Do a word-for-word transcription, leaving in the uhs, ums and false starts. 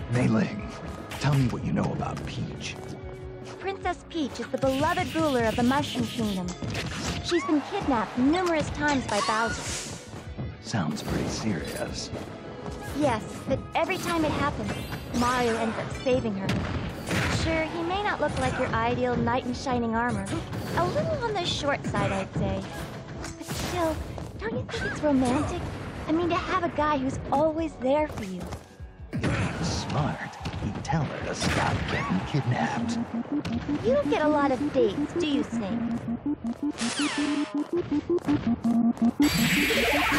Mei Ling, tell me what you know about Peach. Princess Peach is the beloved ruler of the Mushroom Kingdom. She's been kidnapped numerous times by Bowser. Sounds pretty serious. Yes, but every time it happens, Mario ends up saving her. Sure, he may not look like your ideal knight in shining armor. A little on the short side, I'd say. But still, don't you think it's romantic? I mean, to have a guy who's always there for you. Smart. He'd tell her to stop getting kidnapped. You don't get a lot of dates, do you, Snake?